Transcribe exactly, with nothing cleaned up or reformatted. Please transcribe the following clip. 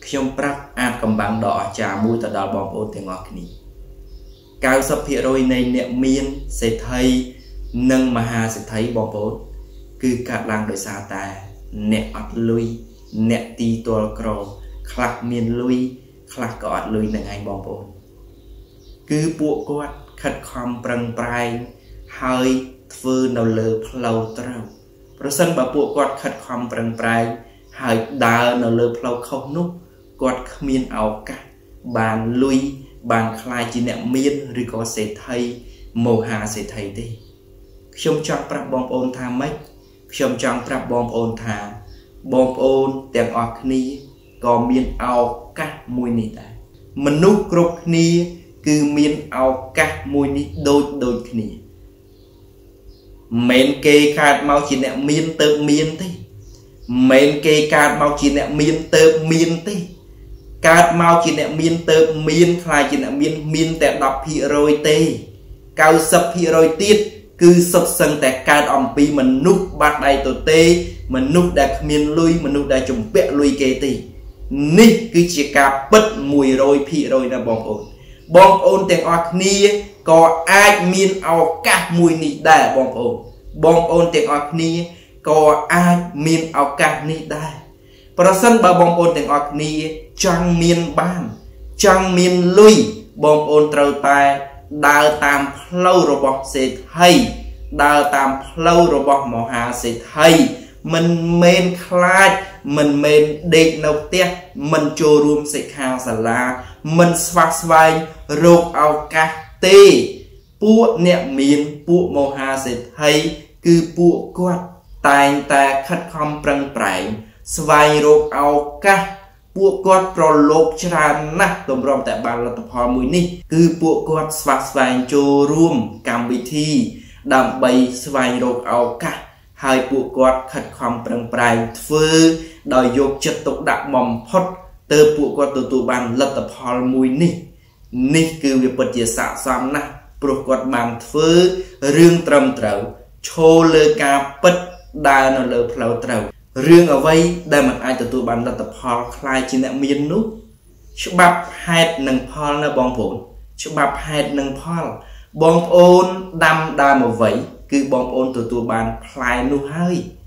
ខ្ញុំប្រាប់អាចកំបាំងដ៏អស្ចារ្យមួយទៅដល់បងប្អូនទាំងអស់គ្នា 九十ភាគរយ នៃអ្នកមានសេដ្ឋីនិងមហាសេដ្ឋីបងប្អូនគឺកើតឡើងដោយសារតែអ្នកអត់លុយអ្នកទីទល់ក្រខ្លះមានលុយខ្លះក៏អត់លុយនឹងឯងបងប្អូនគឺពួកគាត់ខិតខំប្រឹងប្រែងហើយធ្វើនៅលើផ្លូវត្រូវប្រសិនបើពួកគាត់ខិតខំប្រឹងប្រែងហើយដើរនៅលើផ្លូវខុសនោះគាត់គ្មានឱកាសបានលុយបានខ្លាយជាអ្នកមានឬក៏សេដ្ឋីមហាសេដ្ឋីទេខ្ញុំចង់ប្រាប់បងប្អូនថាម៉េចខ្ញុំចង់ប្រាប់បងប្អូនថាបងប្អូនទាំងអស់គ្នាក៏មានឱកាសមួយនេះដែរមនុស្សគ្រប់គ្នាគឺមានឱកាសមួយនេះដូចដូចគ្នាមិនគេកើតមកជាអ្នកមានទៅមានទេមិនគេកើតមកជាអ្នកមានទៅមានទេកើតមកជាអ្នកមានទៅមានខ្លាយជាអ្នកមានមានតែ ដប់ភាគរយ ទេ 九十ភាគរយ ទៀតគឺសុទ្ធសឹងតែកើតអំពីមនុស្សបាត់ដៃទទេមនុស្សដែលគ្មានលុយមនុស្សដែលជំពាក់លុយគេទេនេះគឺជាការពិត មួយរយភាគរយ ណាបងប្អូនបងប្អូនទាំងអស់គ្នាក៏អាចមានឱកាសមួយនេះដែរបងប្អូនបងប្អូនទាំងអស់គ្នាក៏អាចមានឱកាសនេះដែរប្រសិនបើបងប្អូនទាំងអស់គ្នាចង់មានបានចង់មានលុយបងប្អូនត្រូវតែដើរតាមផ្លូវរបស់សេដ្ឋីដើរតាមផ្លូវរបស់មហាសេដ្ឋីមិនមែនខ្លាចមិនមែនដេកនៅផ្ទះមិនចូលរួមសិក្ខាសាលាមិនស្វាស្វែងរកឱកាសទេពួកអ្នកមានពួកមហាសេដ្ឋីគឺពួកគាត់តែងតែខិតខំប្រឹងប្រែងស្វែងរកឱកាសពួកគាត់ប្រឡូកច្រើនណាស់តម្រុំតែបានលទ្ធផលមួយនេះគឺពួកគាត់ស្វាស្វែងចូលរួមកម្មវិធីដើម្បីស្វែងរកឱកាសហើយពួកគាត់ខិតខំប្រឹងប្រែងធ្វើដោយយកចិត្តទុកដាក់បំផុតទើបពួកគាត់ទទួលបានលទ្ធផលមួយនេះនេះគឺវាពិតជាស័ក្តិសមណាស់ព្រោះគាត់បានធ្វើរឿងត្រឹមត្រូវឈរលើការពិតដើរនៅលើផ្លូវត្រូវរឿងអ្វីដែលមិនអាចទទួលបានលទ្ធផលคล้ายជាអ្នកមាននោះច្បាប់ហេតុនិងផលណាបងប្អូនច្បាប់ហេតុនិងផលបងប្អូនដាំដើមអ្វីគឺបងប្អូនទទួលបានផ្លែនោះហើយ